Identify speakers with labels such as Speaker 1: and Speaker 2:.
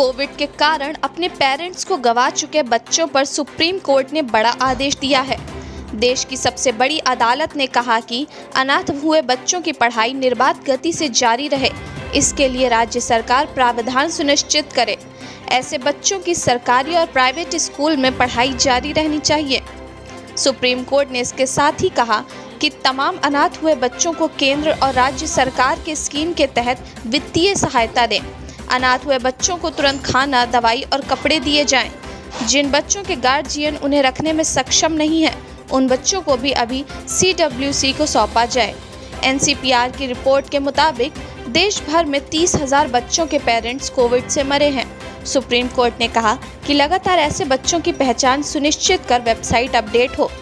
Speaker 1: Covid के कारण अपने पेरेंट्स को गंवा चुके बच्चों पर सुप्रीम कोर्ट ने बड़ा आदेश दिया है। देश की सबसे बड़ी अदालत ने कहा कि अनाथ हुए बच्चों की पढ़ाई निर्बाध गति से जारी रहे, इसके लिए राज्य सरकार प्रावधान सुनिश्चित करे। ऐसे बच्चों की सरकारी और प्राइवेट स्कूल में पढ़ाई जारी रहनी चाहिए। सुप्रीम कोर्ट ने इसके साथ ही कहा कि तमाम अनाथ हुए बच्चों को केंद्र और राज्य सरकार के स्कीम के तहत वित्तीय सहायता दें। अनाथ हुए बच्चों को तुरंत खाना, दवाई और कपड़े दिए जाएं। जिन बच्चों के गार्जियन उन्हें रखने में सक्षम नहीं है, उन बच्चों को भी अभी CWC को सौंपा जाए। NCPR की रिपोर्ट के मुताबिक देश भर में 30,000 बच्चों के पेरेंट्स कोविड से मरे हैं। सुप्रीम कोर्ट ने कहा कि लगातार ऐसे बच्चों की पहचान सुनिश्चित कर वेबसाइट अपडेट हो